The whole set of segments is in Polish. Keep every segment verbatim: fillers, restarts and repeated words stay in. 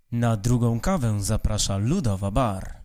Na drugą kawę zaprasza Ludowa Bar.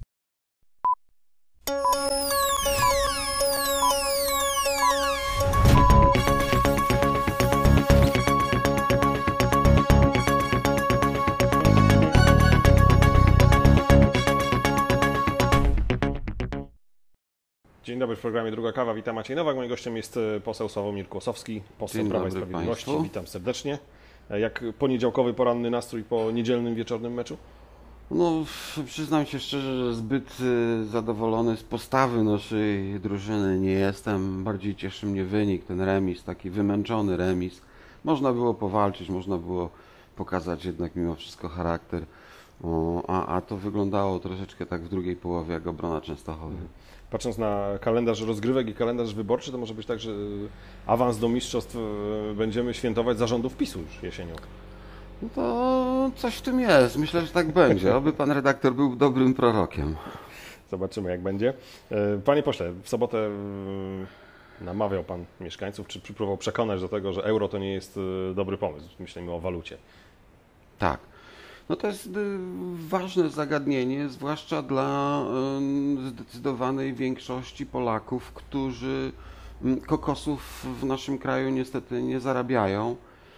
Dzień dobry, w programie Druga Kawa. Witam, Maciej Nowak. Moim gościem jest poseł Sławomir Kłosowski, poseł Prawa i Sprawiedliwości. Państwu. Witam serdecznie. Jak poniedziałkowy, poranny nastrój po niedzielnym, wieczornym meczu? No, przyznam się szczerze, że zbyt y, zadowolony z postawy naszej drużyny nie jestem. Bardziej cieszy mnie wynik, ten remis, taki wymęczony remis. Można było powalczyć, można było pokazać jednak mimo wszystko charakter. O, a, a to wyglądało troszeczkę tak w drugiej połowie jak obrona Częstochowy. Patrząc na kalendarz rozgrywek i kalendarz wyborczy, to może być tak, że awans do mistrzostw będziemy świętować za rządów PiSu już jesienią. No to coś w tym jest. Myślę, że tak będzie. Oby pan redaktor był dobrym prorokiem. Zobaczymy, jak będzie. Panie pośle, w sobotę namawiał pan mieszkańców, czy próbował przekonać do tego, że euro to nie jest dobry pomysł. Myślimy o walucie. Tak. No to jest ważne zagadnienie, zwłaszcza dla zdecydowanej większości Polaków, którzy kokosów w naszym kraju niestety nie zarabiają,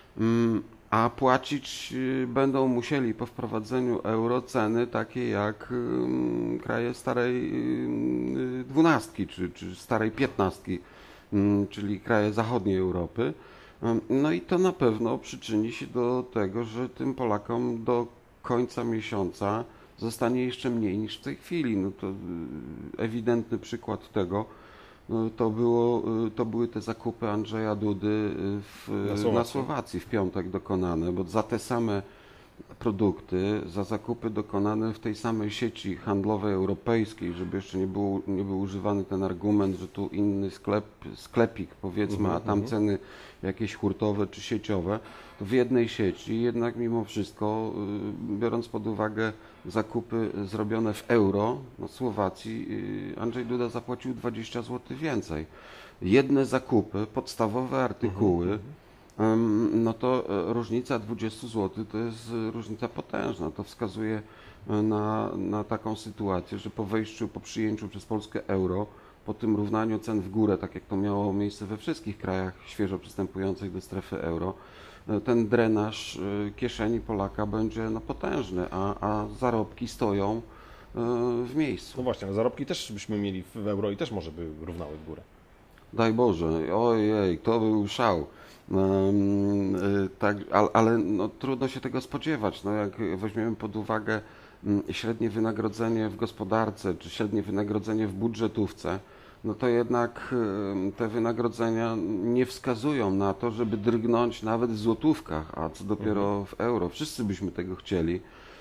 a płacić będą musieli po wprowadzeniu euro ceny takie jak kraje starej dwunastki czy, czy starej piętnastki, czyli kraje zachodniej Europy. No i to na pewno przyczyni się do tego, że tym Polakom do końca miesiąca zostanie jeszcze mniej niż w tej chwili. No to ewidentny przykład tego to, było, to były te zakupy Andrzeja Dudy w, na, Słowacji. na Słowacji w piątek dokonane, bo za te same produkty, za zakupy dokonane w tej samej sieci handlowej europejskiej, żeby jeszcze nie, było, nie był używany ten argument, że tu inny sklep, sklepik powiedzmy, a tam ceny jakieś hurtowe czy sieciowe, to w jednej sieci jednak mimo wszystko, biorąc pod uwagę zakupy zrobione w euro na Słowacji, Andrzej Duda zapłacił dwadzieścia złotych więcej. Jedne zakupy, podstawowe artykuły, no to różnica dwadzieścia złotych to jest różnica potężna. To wskazuje na, na taką sytuację, że po wejściu, po przyjęciu przez Polskę euro, po tym równaniu cen w górę, tak jak to miało miejsce we wszystkich krajach świeżo przystępujących do strefy euro, ten drenaż kieszeni Polaka będzie no, potężny, a, a zarobki stoją w miejscu. No właśnie, zarobki też byśmy mieli w euro i też może by równały w górę. Daj Boże, ojej, to był szał. Um, tak, ale, ale no, trudno się tego spodziewać. No, jak weźmiemy pod uwagę średnie wynagrodzenie w gospodarce, czy średnie wynagrodzenie w budżetówce, no to jednak te wynagrodzenia nie wskazują na to, żeby drgnąć nawet w złotówkach, a co dopiero w euro. Wszyscy byśmy tego chcieli.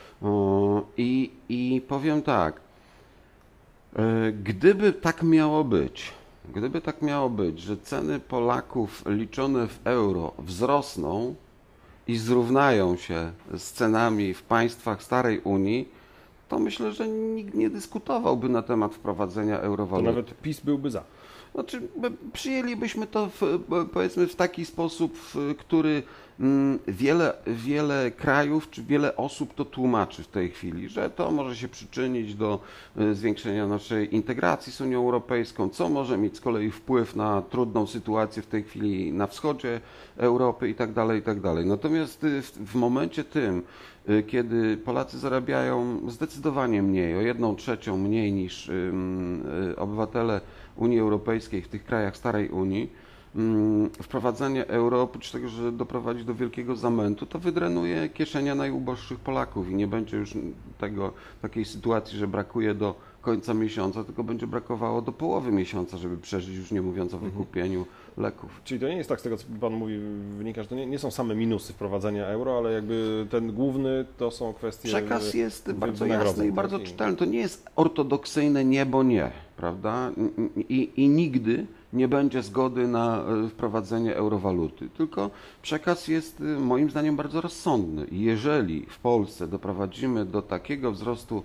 I, i powiem tak, gdyby tak miało być, Gdyby tak miało być, że ceny Polaków liczone w euro wzrosną i zrównają się z cenami w państwach starej Unii, to myślę, że nikt nie dyskutowałby na temat wprowadzenia eurowaluty. To nawet PiS byłby za. Znaczy, przyjęlibyśmy to w, powiedzmy w taki sposób, w który wiele, wiele krajów czy wiele osób to tłumaczy w tej chwili, że to może się przyczynić do zwiększenia naszej integracji z Unią Europejską, co może mieć z kolei wpływ na trudną sytuację w tej chwili na wschodzie Europy i tak dalej, i tak dalej. Natomiast w, w momencie tym, kiedy Polacy zarabiają zdecydowanie mniej, o jedną trzecią mniej niż obywatele Unii Europejskiej w tych krajach starej Unii, wprowadzenie euro, oprócz tego, że doprowadzi do wielkiego zamętu, to wydrenuje kieszenia najuboższych Polaków i nie będzie już tego, takiej sytuacji, że brakuje do końca miesiąca, tylko będzie brakowało do połowy miesiąca, żeby przeżyć, już nie mówiąc o wykupieniu leków. Czyli to nie jest tak, z tego co Pan mówi, wynika, że to nie, nie są same minusy wprowadzenia euro, ale jakby ten główny to są kwestie... Przekaz jest bardzo jasny i bardzo czytelny. To nie jest ortodoksyjne nie, bo nie, prawda? I, i, i nigdy nie będzie zgody na wprowadzenie eurowaluty, tylko przekaz jest moim zdaniem bardzo rozsądny. Jeżeli w Polsce doprowadzimy do takiego wzrostu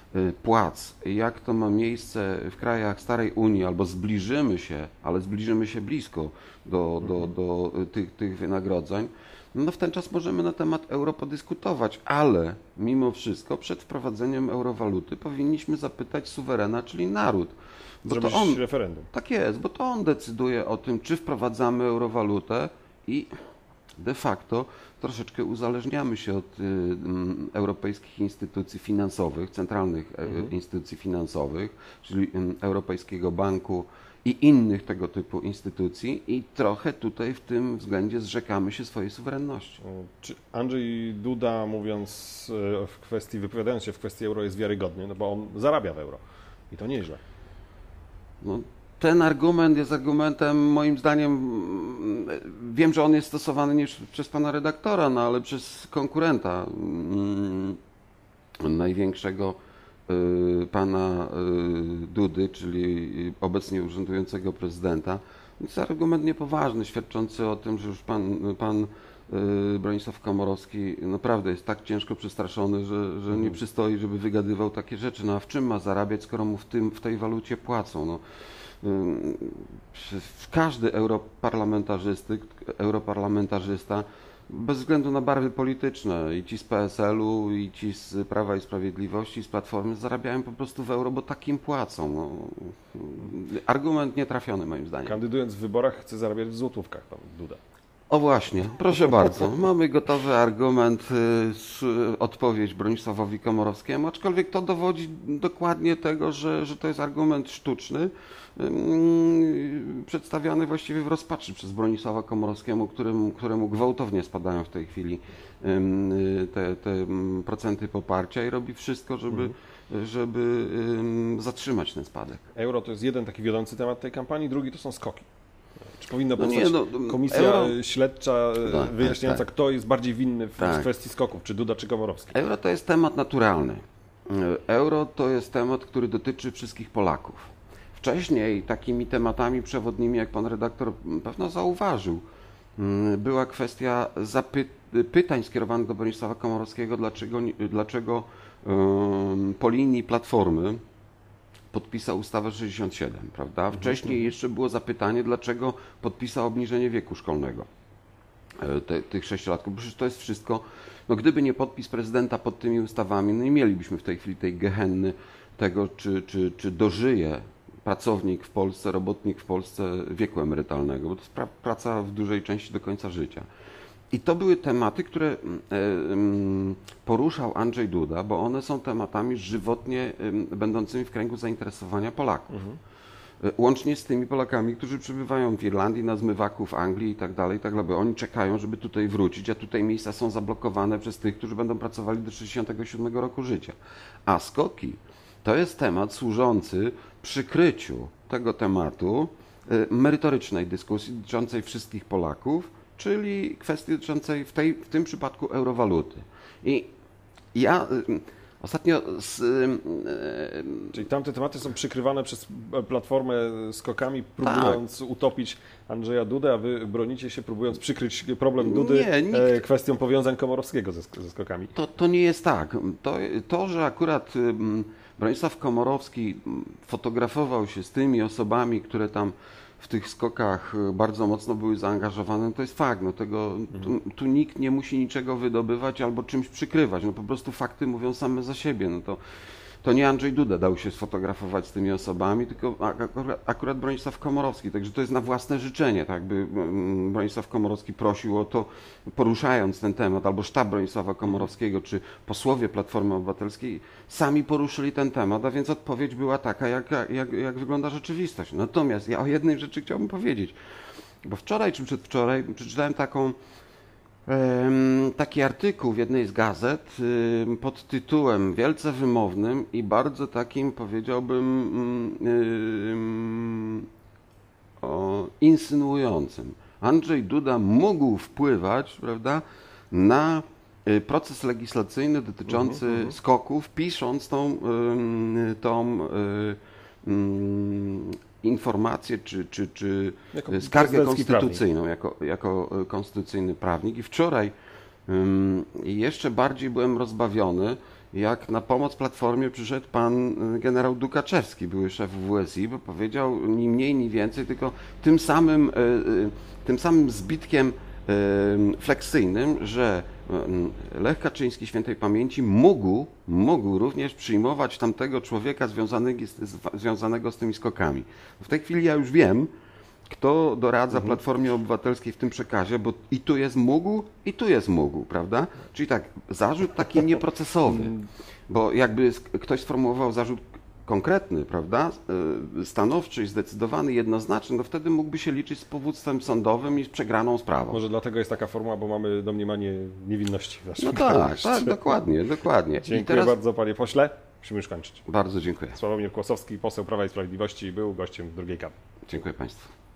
płac, jak to ma miejsce w krajach starej Unii, albo zbliżymy się, ale zbliżymy się blisko do, do, do tych, tych wynagrodzeń, no w ten czas możemy na temat euro podyskutować, ale mimo wszystko przed wprowadzeniem eurowaluty powinniśmy zapytać suwerena, czyli naród. Bo Zrobić to on, referendum. tak jest, bo to on decyduje o tym, czy wprowadzamy eurowalutę i de facto troszeczkę uzależniamy się od y, y, europejskich instytucji finansowych, centralnych mhm. instytucji finansowych, czyli y, Europejskiego Banku i innych tego typu instytucji i trochę tutaj w tym względzie zrzekamy się swojej suwerenności. Czy Andrzej Duda, mówiąc w kwestii, wypowiadając się w kwestii euro, jest wiarygodny? No bo on zarabia w euro i to nieźle. No, ten argument jest argumentem, moim zdaniem, wiem, że on jest stosowany nie przez pana redaktora, no ale przez konkurenta największego pana Dudy, czyli obecnie urzędującego prezydenta. To jest argument niepoważny, świadczący o tym, że już pan, pan Bronisław Komorowski naprawdę jest tak ciężko przestraszony, że, że nie przystoi, żeby wygadywał takie rzeczy. No a w czym ma zarabiać, skoro mu w, tym, w tej walucie płacą? No, każdy europarlamentarzysty, europarlamentarzysta, bez względu na barwy polityczne, i ci z P S L u, i ci z Prawa i Sprawiedliwości, i z Platformy, zarabiają po prostu w euro, bo takim płacą. No, argument nietrafiony moim zdaniem. Kandydując w wyborach chce zarabiać w złotówkach, pan Duda. O właśnie, proszę bardzo. Mamy gotowy argument, y, odpowiedź Bronisławowi Komorowskiemu, aczkolwiek to dowodzi dokładnie tego, że, że to jest argument sztuczny, y, przedstawiany właściwie w rozpaczy przez Bronisława Komorowskiego, któremu, któremu gwałtownie spadają w tej chwili y, te, te procenty poparcia i robi wszystko, żeby, mhm. żeby y, zatrzymać ten spadek. Euro to jest jeden taki wiodący temat tej kampanii, drugi to są skoki. Czy powinna powstać no nie, no, komisja euro... śledcza tak, wyjaśniająca, tak, tak. kto jest bardziej winny w tak. kwestii skoków, czy Duda, czy Komorowski? Euro to jest temat naturalny. Euro to jest temat, który dotyczy wszystkich Polaków. Wcześniej takimi tematami przewodnimi, jak pan redaktor pewno zauważył, była kwestia zapy- pytań skierowanych do Bronisława Komorowskiego, dlaczego, dlaczego um, po linii Platformy podpisał ustawę sześćdziesiąt siedem, prawda? Wcześniej jeszcze było zapytanie, dlaczego podpisał obniżenie wieku szkolnego te, tych sześciolatków. Bo przecież to jest wszystko, no gdyby nie podpis prezydenta pod tymi ustawami, no nie mielibyśmy w tej chwili tej gehenny tego, czy, czy, czy dożyje pracownik w Polsce, robotnik w Polsce wieku emerytalnego, bo to jest pra, praca w dużej części do końca życia. I to były tematy, które poruszał Andrzej Duda, bo one są tematami żywotnie będącymi w kręgu zainteresowania Polaków. Mhm. Łącznie z tymi Polakami, którzy przebywają w Irlandii, na zmywaku, w Anglii i tak dalej, tak dalej. Oni czekają, żeby tutaj wrócić, a tutaj miejsca są zablokowane przez tych, którzy będą pracowali do sześćdziesiątego siódmego roku życia. A skoki to jest temat służący przykryciu tego tematu merytorycznej dyskusji dotyczącej wszystkich Polaków, czyli kwestii dotyczącej w, tej, w tym przypadku eurowaluty. I ja y, ostatnio... Z, y, y, czyli tamte tematy są przykrywane przez Platformę skokami, próbując tak. utopić Andrzeja Dudę, a wy bronicie się, próbując przykryć problem Dudy nie, nikt... e, kwestią powiązań Komorowskiego ze, ze skokami. To, to nie jest tak. To, to że akurat y, Bronisław Komorowski fotografował się z tymi osobami, które tam w tych skokach bardzo mocno były zaangażowane, to jest fakt. No tego, tu, tu nikt nie musi niczego wydobywać albo czymś przykrywać. No po prostu fakty mówią same za siebie. No to, to nie Andrzej Duda dał się sfotografować z tymi osobami, tylko akurat, akurat Bronisław Komorowski. Także to jest na własne życzenie. Tak by Bronisław Komorowski prosił o to, poruszając ten temat, albo sztab Bronisława Komorowskiego, czy posłowie Platformy Obywatelskiej sami poruszyli ten temat, a więc odpowiedź była taka, jak, jak, jak wygląda rzeczywistość. Natomiast ja o jednej rzeczy chciałbym powiedzieć, bo wczoraj czy przedwczoraj przeczytałem taką taki artykuł w jednej z gazet pod tytułem wielce wymownym i bardzo takim, powiedziałbym, o, insynuującym. Andrzej Duda mógł wpływać, prawda, na proces legislacyjny dotyczący uh-huh, uh-huh. skoków, pisząc tą, tą informację czy, czy, czy skargę konstytucyjną jako, jako konstytucyjny prawnik. I wczoraj I jeszcze bardziej byłem rozbawiony, jak na pomoc Platformie przyszedł pan generał Dukaczewski, były szef W S I, bo powiedział ni mniej, ni więcej, tylko tym samym, tym samym zbitkiem fleksyjnym, że Lech Kaczyński świętej pamięci mógł, mógł również przyjmować tamtego człowieka związanego, związanego z tymi skokami. W tej chwili ja już wiem, kto doradza Platformie Obywatelskiej w tym przekazie, bo i tu jest mógł, i tu jest mógł, prawda? Czyli tak, zarzut taki nieprocesowy, bo jakby ktoś sformułował zarzut konkretny, prawda, stanowczy i zdecydowany, jednoznaczny, no wtedy mógłby się liczyć z powództwem sądowym i z przegraną sprawą. Może dlatego jest taka formuła, bo mamy domniemanie niewinności. No tak, tak, dokładnie, dokładnie. Dziękuję I teraz... bardzo, panie pośle. Musimy już kończyć. Bardzo dziękuję. Sławomir Kłosowski, poseł Prawa i Sprawiedliwości, był gościem drugiej kawy. Dziękuję państwu.